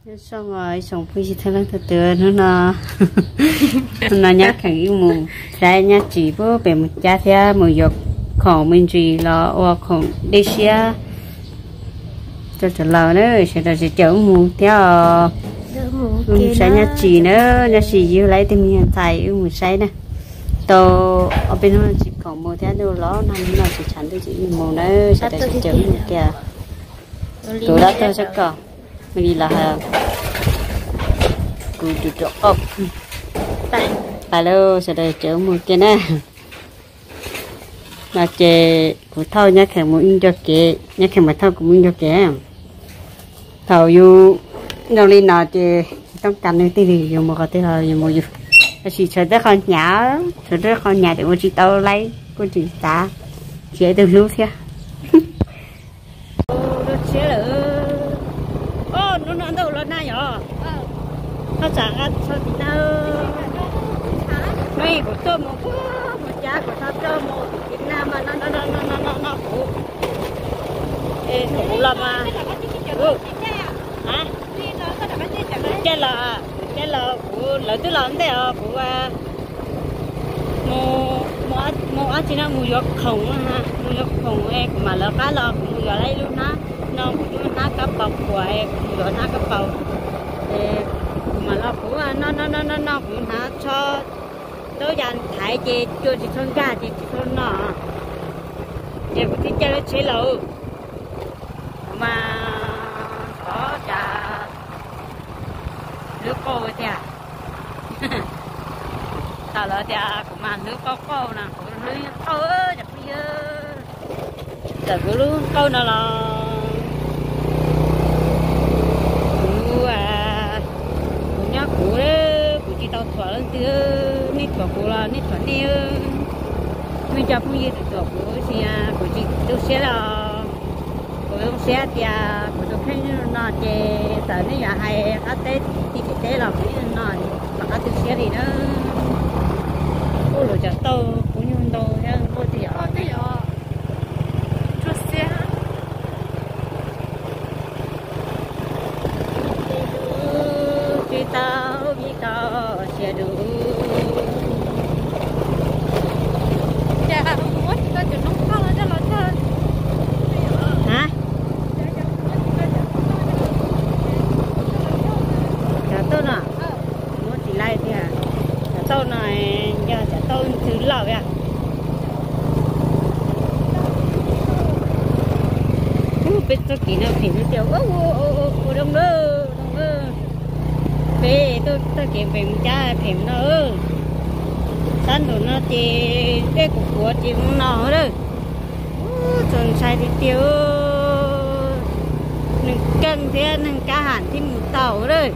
xong rồi xong phi chỉ thấy lần thứ tư nữa nó nhắc thằng yêu mù trái nhắc chỉ bố về một cha thế một giọtของmình chỉ là ởของđi xe cho trở lại nữa sẽ chở mù theo sẽ nhắc chỉ nữa nhắc chỉ yêu lấy thì mình thay yêu mù say nè tàu ở bên nó chỉ còn một theo đâu đó nó chỉ chắn tôi chỉ mù nữa sẽ chở mù kìa tôi đã tôi sẽ có mình đi là cứ chụp chụp ốc alo sẽ để chở một cái nè là chè của thau nhá khèm một in cho kệ nhá khèm một thau cũng in cho kệ thau yêu đâu đi nào chè trong cành này thì dùng một cái thứ hai dùng một gì chỉ chờ tới con nhỏ chờ tới con nhà để cô chị tao lấy cô chị ta chế từ lúc thế nó đâu nó này rồi nó chẳng ăn sao thì đâu mấy của tôi một giá của tao cho một Việt Nam mà nó phụ phụ làm mà hả cái là của lợi tôi làm thế à của một anh chị nó mua giọt khổng ha mua giọt khổng em mà là cá là mua giọt lấy luôn á nó cũng nó cá bọc của em mua giọt nó cá bọc mà nó cũng nó cũng hả cho tôi dành thái chị cho chị thôn cả chị thôn nọ chị cũng thích chơi chế lẩu mà có trả nước cô thì à tao là thì cũng mà nước cô nè cũng lưới câu ơi chặt bây giờ giờ cũng lưới câu nào là cũng nhá cũ đấy cũng chỉ tao thỏa lên từ nít thỏa cũ là nít thỏa nêu mình chả không gì được của chị của chị tôi sẽ là của ông sẽ thì của tôi thấy nó chơi tại nếu nhà hay cá tết thì cái tết là cái nó mà cá tôi sẽ thì nó cô lựa chọn tàu cũng như tàu nha cô thì ở chút xe tao biết tao sẽ đủ hả chả tôi nè nó chỉ lại thì à chả tôi này giờ chả tôi thứ lẩu à biết tôi kỹ nào thì nó tiêu đông ơ về tôi kiếm về một cha phèm nó sẵn đồ nó chỉ cái cục của chị nó đó tròn sai thì tiêu nâng cân thế nâng cá hẳn thì một tàu rồi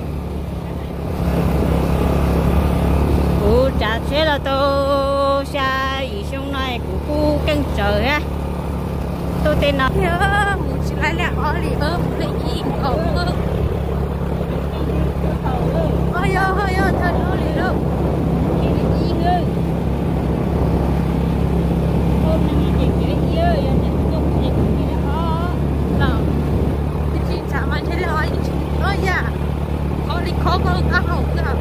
chả thế là tôi xa ý xong này của cô cân trời á tôi tên nó một chỉ lại lẹ ở lì một lì gì ôi thật nó lì đâu chỉ là gì ngư hôm nay chị chỉ là gì ơi chị không chị cũng chỉ là khó nào chị chả mà thế là ôi dạ có lì khó có cá hậu cả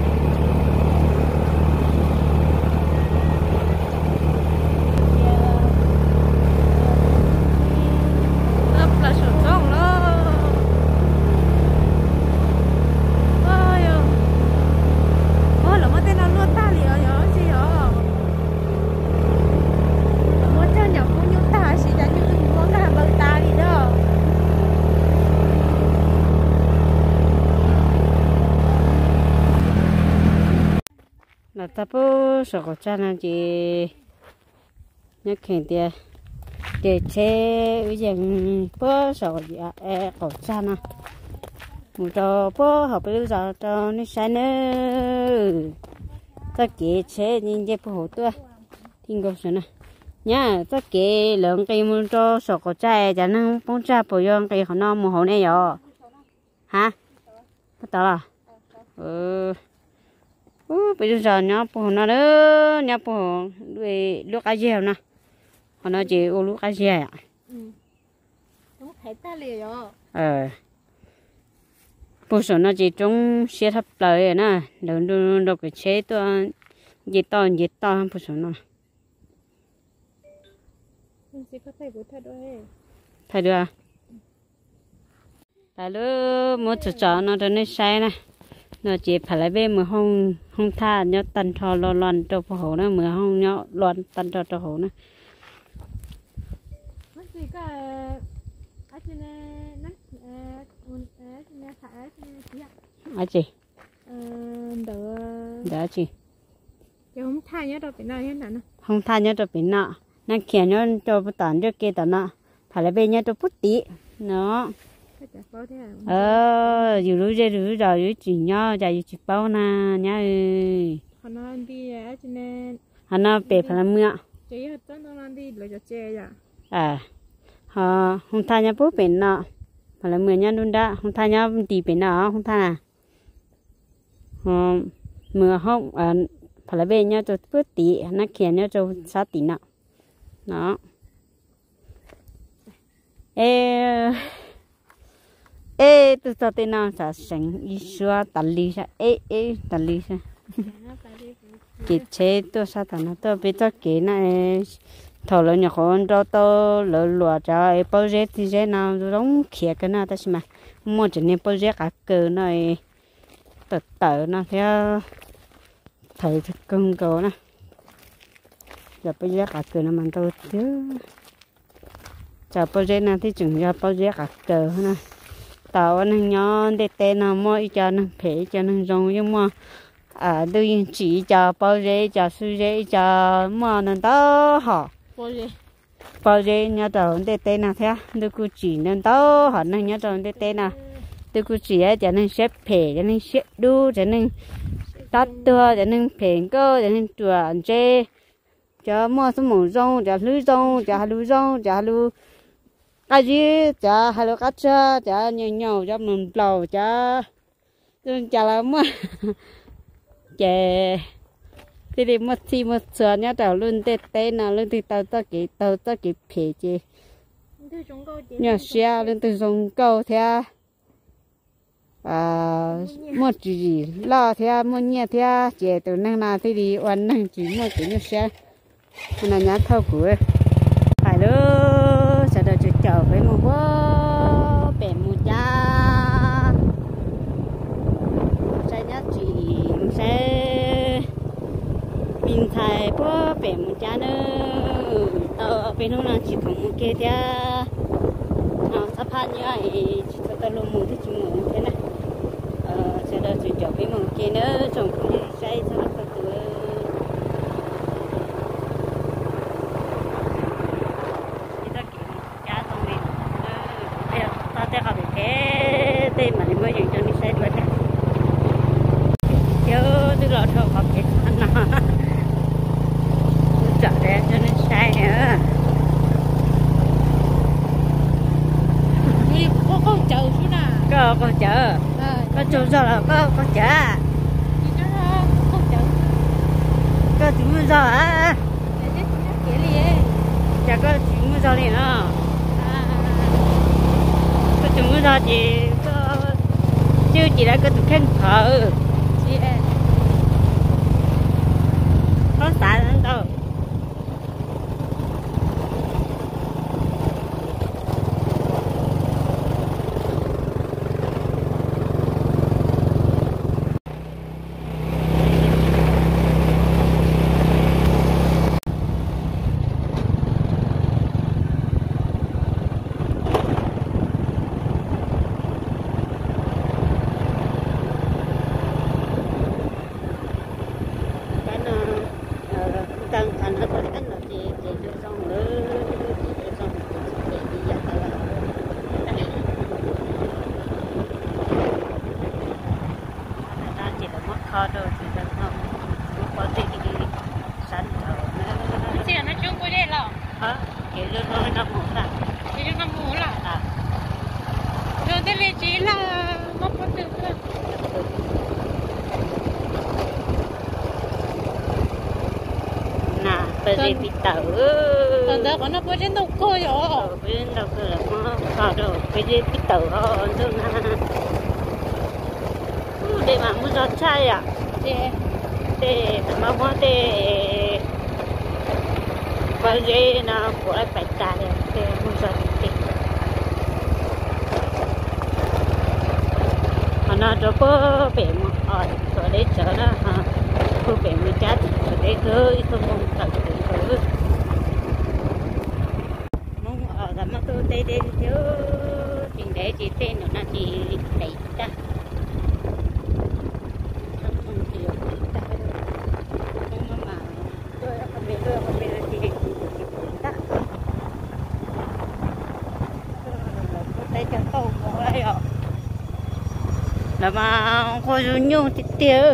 là ta bố sợ có cha nào chị nhắc khen tia để chế bây giờ bố sợ có cha nào một trò bố học bây giờ cho nó sai nữa ta kể chế nhìn chế bố tôi听过谁呢nhá ta kể lượng cây một trò sợ có cha cho nó bông cha bồi dưỡng cây họ nó một hồ này rồi hả bắt đầu là bây giờ nhá bố nó đó nhá bố đuôi lúc cái gì nè họ nói chị ô lúc cái gì à lúc thấy ta liền rồi bữa sau nó chỉ trông xe thấp lời nè đâu cái chế tôi dễ to bữa sau nó thay được à tại lúc muốn chọn nó nên sai nè nó chỉ phải lại bên mà không tha nhớ tần thò loạn cho hồ nó mà không nhớ loạn tần cho hồ nó ai chị đỡ chị không tha nhớ đâu bị nợ hết nè không tha nhớ cho bị nợ nó kia nhớ cho tận cho kia tận nợ phải lại bên nhớ cho phút tí nó dù lúc rồi rồi chỉ nhớ giờ chỉ bao na nhá ơi hắn nó bể phải làm mưa họ không tha nhớ bút bể nợ phải làm mưa nhá luôn đã không tha nhớ đi bể nợ không tha à mưa không phải là bên nhá cho phút tí nó kia nhớ cho 6 tí nợ nó ê tôi sao tên nào sao sinh ý xưa tali sa tali sa cái chế tôi sao tao tôi biết cho cái này thầu lợn nhà con cho tôi lợn lúa cho bao giờ thì thế nào tôi đóng khía cái nào ta xem mà mua chỉ nên bao giờ cả cờ này tờ nó theo thầy cưng cầu nè giờ bao giờ cả cờ nó mang tôi chứ giờ bao giờ nào thì chừng giờ bao giờ cả cờ nè tàu anh nhon để tên nào mua cho nó phê cho nó rong nhưng mà đôi chỉ cho bao giờ cho suy giờ cho mua nó đó họ bao giờ nhớ tàu để tên nào thế đôi cô chỉ nó đó họ nó nhớ tàu để tên nào đôi cô chỉ cho nó xếp phê cho nó xếp đu cho nó tắt tua cho nó phê cơ cho nó chuẩn chế cho mua số mũ rong cho lưới rong cho lưới rong cho lưới cái gì chả hay là cá chả nhiều cho mình lầu chả là mua chè thì đi mất sửa nhá tàu luôn tê nào luôn thì tàu ta kịp phê chứ nhớ xe lên từ sông câu theo mua gì lo theo mua nhẹ theo chè từ năng nào thì đi ăn năng chỉ mua chỉ nhớ xe là nhá thâu của phải đó sẽ được chờ với một bó bể một cha sẽ nhá chỉ sẽ bình thái bó bể một cha nữa tao bên hôm nào chỉ còn một kia kia nào sắp hết như vậy chỉ có tao luôn muốn thì chỉ muốn thế này sẽ được chờ với một kia nữa chồng cũng đi say cho nó từ mà đi mới cho đi xe đuổi thế, chứ tôi lo thôi học cái nó chợ để cho nên xe nữa, đi có chợ chứ nè, có chợ, có chỗ rồi là có chợ, có chúng mình rồi á, chả có chúng mình rồi liền đó, có chúng mình rồi thì chứ chỉ là cái tụi khen thở chị em có xả lên đâu kho đồ thì được không có gì sẵn thở nữa chị nó chung với đây là kiểu như nó muốn là chị nó muốn là rồi thế là chị là mất có tự cơ nè bây giờ bị tở còn đó có nó có trên đầu cơ rồi bên đầu cơ là kho đồ bây giờ bị tở thôi thôi nè giọt chai à để mà có để bây giờ nó của lại phải trả để không giọt tiền nó cho bơ bể mà ở chỗ đấy chở đó ha bơ bể mới trả chỗ đấy cứ không không cần cứ mong ở đó mà tôi đây đây chứ chuyện đấy chỉ tên nó là chỉ đấy ta không chịu ta nhưng mà tôi không biết là chỉ ta đây cho tôi có ai ạ là mà có dùng nhung thì tiêu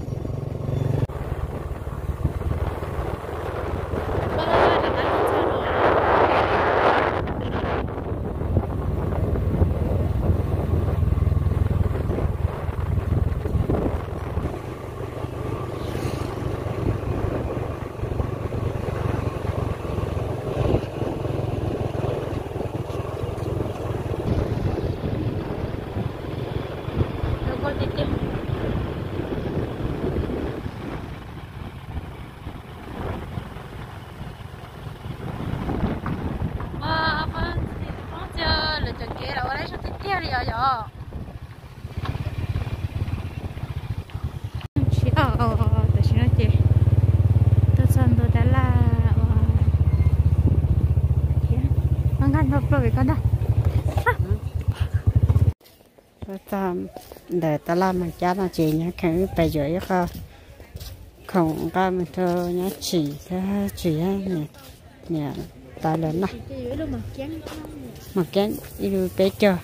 để ta làm mà cha nó chỉ nhá cái bây giờ không có mình thôi nhá chỉ nè nè ta lớn này mà kén đi bé chờ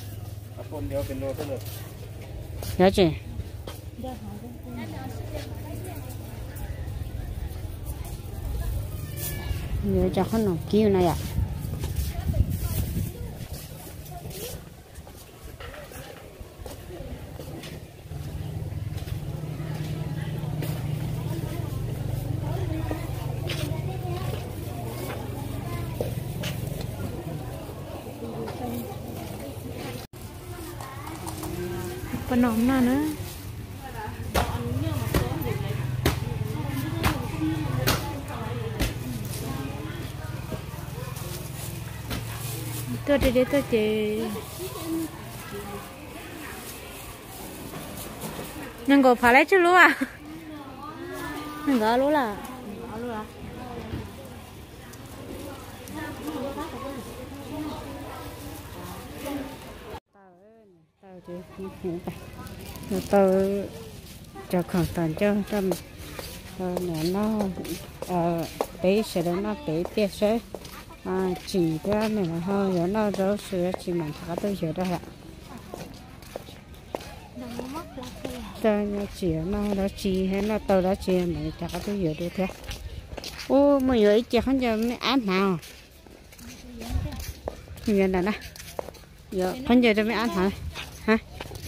nhớ chị nhớ cho con nòng kêu này à phần nón nào nữa tôi đi tôi chỉ nhưng có phải lấy chứ luôn à nhưng có luôn là tôi cho khoảng tầm cho nè nó bé sẽ đó nó bé bé sẽ chỉ ra này là hơi rồi nó rớt sữa chỉ mình thả tôi giờ đó ạ tôi chỉ nó đó chỉ hay nó tôi đó chỉ mình thả tôi giờ được thế ô mọi người chỉ không giờ mới ăn nào như là nè giờ không giờ tôi mới ăn hả hả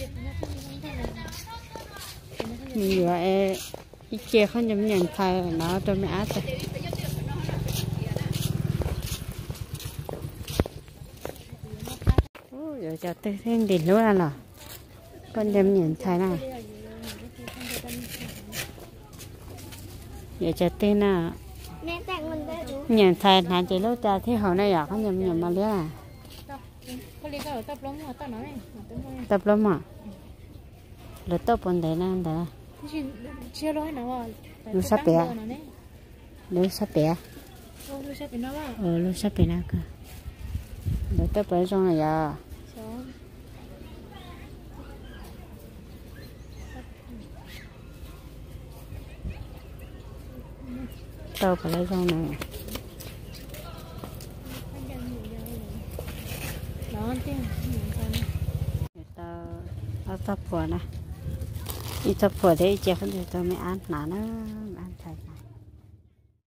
mình gọi ít chia không nhầm nhận thay nó tôi mới ăn thôi giờ cho tôi thêm đỉnh luôn là con nhầm nhận thay này giờ cho tên là nhận thay này chỉ lúc ta thấy họ này à không nhầm nhận mà lấy à tập lắm à là tập bọn đấy nè đó lu sắp bẻ lu sắp bẻ lu sắp bẻ nào cơ lu tập bẻ trong này à tập bẻ trong này tập phở này ít tập phở đấy chắc không được tôi mới ăn nè